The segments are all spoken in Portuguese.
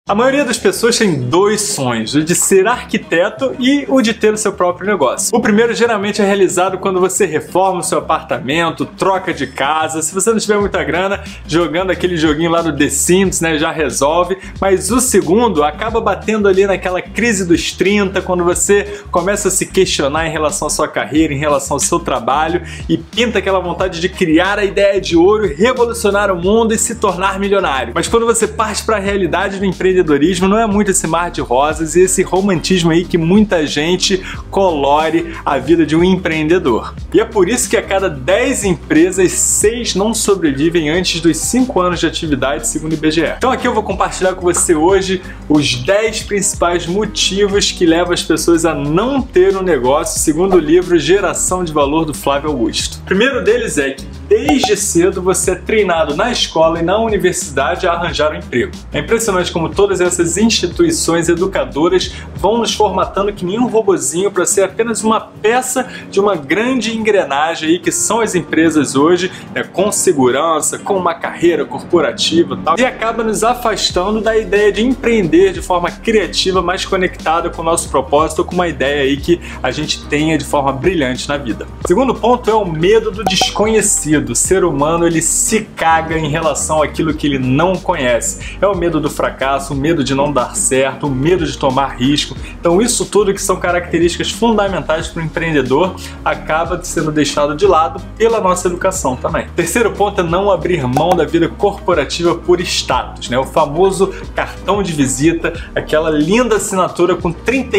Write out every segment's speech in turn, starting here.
A maioria das pessoas tem dois sonhos, o de ser arquiteto e o de ter o seu próprio negócio. O primeiro geralmente é realizado quando você reforma o seu apartamento, troca de casa. Se você não tiver muita grana, jogando aquele joguinho lá do The Sims, né, já resolve. Mas o segundo acaba batendo ali naquela crise dos 30, quando você começa a se questionar em relação à sua carreira, em relação ao seu trabalho e pinta aquela vontade de criar a ideia de ouro, revolucionar o mundo e se tornar milionário. Mas quando você parte para a realidade do empreendedorismo, não é muito esse mar de rosas e esse romantismo aí que muita gente colore a vida de um empreendedor. E é por isso que a cada 10 empresas, 6 não sobrevivem antes dos 5 anos de atividade, segundo o IBGE. Então aqui eu vou compartilhar com você hoje os 10 principais motivos que levam as pessoas a não ter um negócio, segundo o livro Geração de Valor, do Flávio Augusto. O primeiro deles é que desde cedo você é treinado na escola e na universidade a arranjar um emprego. É impressionante como todas essas instituições educadoras vão nos formatando que nem um robozinho para ser apenas uma peça de uma grande engrenagem aí que são as empresas hoje, né, com segurança, com uma carreira corporativa e tal, e acaba nos afastando da ideia de empreender de forma criativa, mais conectada com o nosso propósito, com uma ideia aí que a gente tenha de forma brilhante na vida. O segundo ponto é o medo do desconhecido. O ser humano, ele se caga em relação àquilo que ele não conhece. É o medo do fracasso, o medo de não dar certo, o medo de tomar risco. Então isso tudo que são características fundamentais para o empreendedor acaba sendo deixado de lado pela nossa educação também. Terceiro ponto é não abrir mão da vida corporativa por status, né? O famoso cartão de visita, aquela linda assinatura com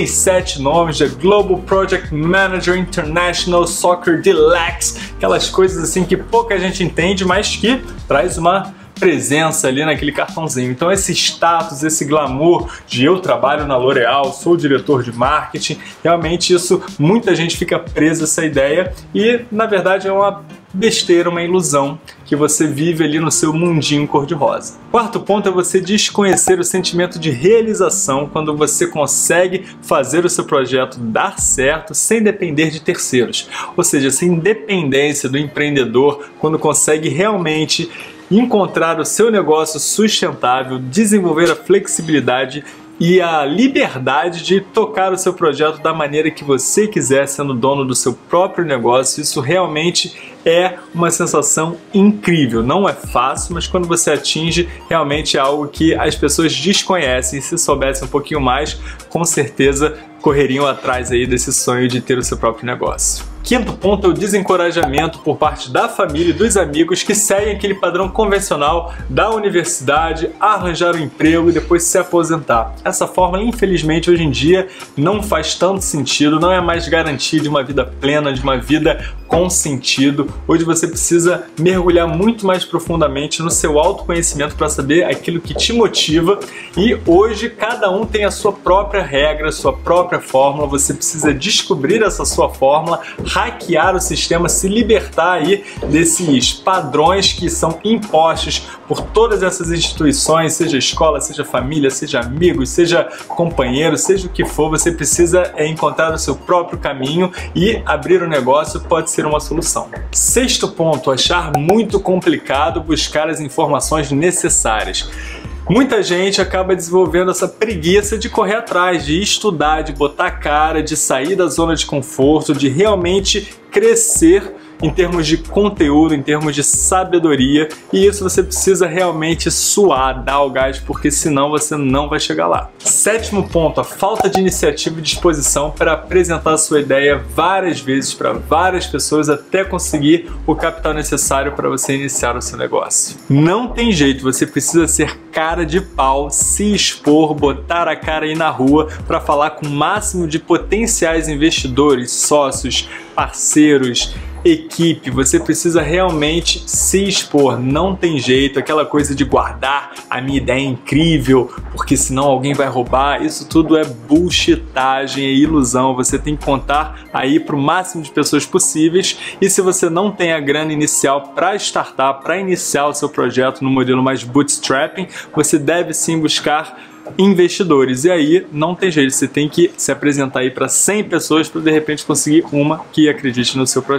37 nomes de Global Project Manager International Soccer Deluxe, aquelas coisas assim que pouca gente entende, mas que traz uma presença ali naquele cartãozinho. Então esse status, esse glamour de eu trabalho na L'Oréal, sou diretor de marketing, realmente isso, muita gente fica presa a essa ideia e na verdade é uma besteira, uma ilusão que você vive ali no seu mundinho cor-de-rosa. Quarto ponto é você desconhecer o sentimento de realização quando você consegue fazer o seu projeto dar certo sem depender de terceiros. Ou seja, essa independência do empreendedor quando consegue realmente encontrar o seu negócio sustentável, desenvolver a flexibilidade e a liberdade de tocar o seu projeto da maneira que você quiser, sendo dono do seu próprio negócio. Isso realmente é uma sensação incrível. Não é fácil, mas quando você atinge, realmente é algo que as pessoas desconhecem. E se soubessem um pouquinho mais, com certeza correriam atrás aí desse sonho de ter o seu próprio negócio. Quinto ponto é o desencorajamento por parte da família e dos amigos que seguem aquele padrão convencional da universidade, arranjar um emprego e depois se aposentar. Essa fórmula, infelizmente, hoje em dia não faz tanto sentido, não é mais garantia de uma vida plena, de uma vida com sentido. Hoje você precisa mergulhar muito mais profundamente no seu autoconhecimento para saber aquilo que te motiva e hoje cada um tem a sua própria regra, a sua própria fórmula. Você precisa descobrir essa sua fórmula, hackear o sistema, se libertar aí desses padrões que são impostos por todas essas instituições, seja escola, seja família, seja amigos, seja companheiro, seja o que for. Você precisa encontrar o seu próprio caminho e abrir um negócio pode ser uma solução. Sexto ponto, achar muito complicado buscar as informações necessárias. Muita gente acaba desenvolvendo essa preguiça de correr atrás, de estudar, de botar a cara, de sair da zona de conforto, de realmente crescer em termos de conteúdo, em termos de sabedoria, e isso você precisa realmente suar, dar o gás, porque senão você não vai chegar lá. Sétimo ponto, a falta de iniciativa e disposição para apresentar a sua ideia várias vezes para várias pessoas até conseguir o capital necessário para você iniciar o seu negócio. Não tem jeito, você precisa ser cara de pau, se expor, botar a cara aí na rua para falar com o máximo de potenciais investidores, sócios, parceiros, equipe. Você precisa realmente se expor, não tem jeito, aquela coisa de guardar a minha ideia incrível, porque senão alguém vai roubar, isso tudo é bullshitagem, é ilusão. Você tem que contar aí para o máximo de pessoas possíveis e se você não tem a grana inicial para startar, para iniciar o seu projeto no modelo mais bootstrapping, você deve sim buscar investidores. E aí não tem jeito, você tem que se apresentar aí para 100 pessoas para de repente conseguir uma que acredite no seu projeto.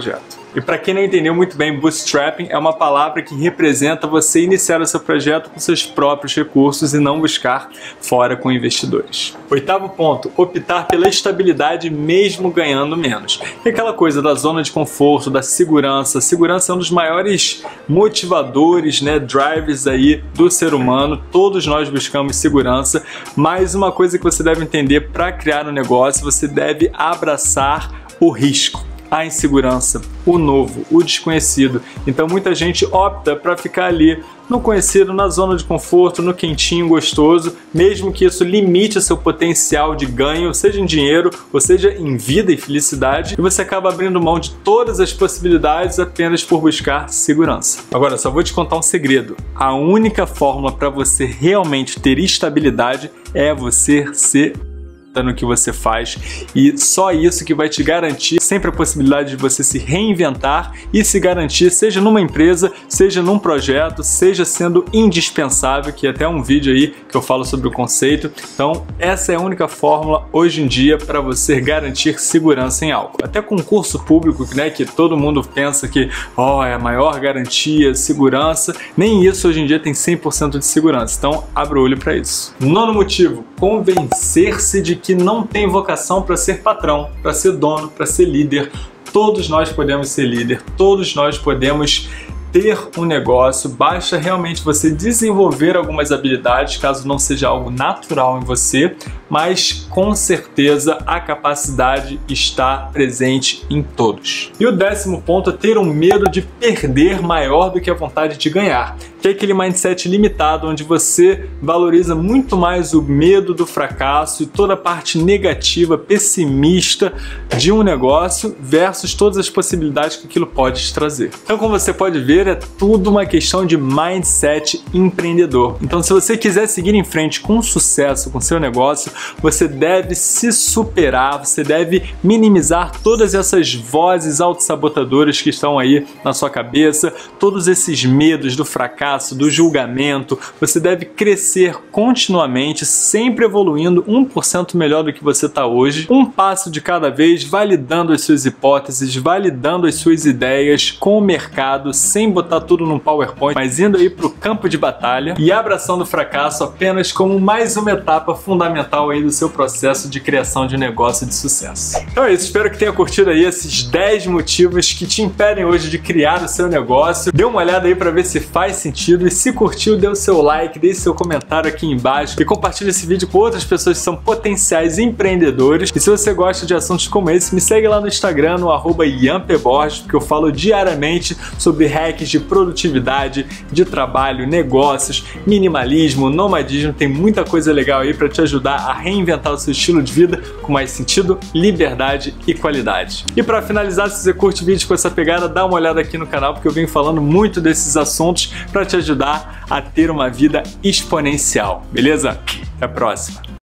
E para quem não entendeu muito bem, bootstrapping é uma palavra que representa você iniciar o seu projeto com seus próprios recursos e não buscar fora com investidores. Oitavo ponto, optar pela estabilidade mesmo ganhando menos. É aquela coisa da zona de conforto, da segurança. A segurança é um dos maiores motivadores, né, drivers aí do ser humano. Todos nós buscamos segurança, mas uma coisa que você deve entender para criar um negócio, você deve abraçar o risco, a insegurança, o novo, o desconhecido. Então muita gente opta para ficar ali no conhecido, na zona de conforto, no quentinho, gostoso, mesmo que isso limite o seu potencial de ganho, seja em dinheiro, ou seja em vida e felicidade, e você acaba abrindo mão de todas as possibilidades apenas por buscar segurança. Agora, só vou te contar um segredo. A única fórmula para você realmente ter estabilidade é você ser no que você faz, e só isso que vai te garantir sempre a possibilidade de você se reinventar e se garantir, seja numa empresa, seja num projeto, seja sendo indispensável, que é até um vídeo aí que eu falo sobre o conceito. Então essa é a única fórmula hoje em dia para você garantir segurança em algo. Até concurso público, né, que todo mundo pensa que é a maior garantia, segurança, nem isso hoje em dia tem 100% de segurança, então abra o olho para isso. Nono motivo, convencer-se de que não tem vocação para ser patrão, para ser dono, para ser líder. Todos nós podemos ser líder, todos nós podemos ter um negócio, basta realmente você desenvolver algumas habilidades, caso não seja algo natural em você, mas com certeza a capacidade está presente em todos. E o 10º ponto é ter um medo de perder maior do que a vontade de ganhar, que é aquele mindset limitado onde você valoriza muito mais o medo do fracasso e toda a parte negativa, pessimista de um negócio versus todas as possibilidades que aquilo pode te trazer. Então, como você pode ver, é tudo uma questão de mindset empreendedor. Então, se você quiser seguir em frente com sucesso com seu negócio, você deve se superar, você deve minimizar todas essas vozes autossabotadoras que estão aí na sua cabeça, todos esses medos do fracasso, do julgamento. Você deve crescer continuamente, sempre evoluindo 1% melhor do que você está hoje, um passo de cada vez, validando as suas hipóteses, validando as suas ideias com o mercado, sem botar tudo num PowerPoint, mas indo aí para o campo de batalha e abraçando o fracasso apenas como mais uma etapa fundamental aí do seu processo de criação de negócio de sucesso. Então é isso, espero que tenha curtido aí esses 10 motivos que te impedem hoje de criar o seu negócio. Dê uma olhada aí para ver se faz sentido, e se curtiu, dê o seu like, deixe seu comentário aqui embaixo e compartilhe esse vídeo com outras pessoas que são potenciais empreendedores. E se você gosta de assuntos como esse, me segue lá no Instagram, no @IanPBorges, porque eu falo diariamente sobre hacks de produtividade, de trabalho, negócios, minimalismo, nomadismo. Tem muita coisa legal aí para te ajudar a reinventar o seu estilo de vida com mais sentido, liberdade e qualidade. E para finalizar, se você curte vídeos com essa pegada, dá uma olhada aqui no canal, porque eu venho falando muito desses assuntos para te ajudar a ter uma vida exponencial, beleza? Até a próxima!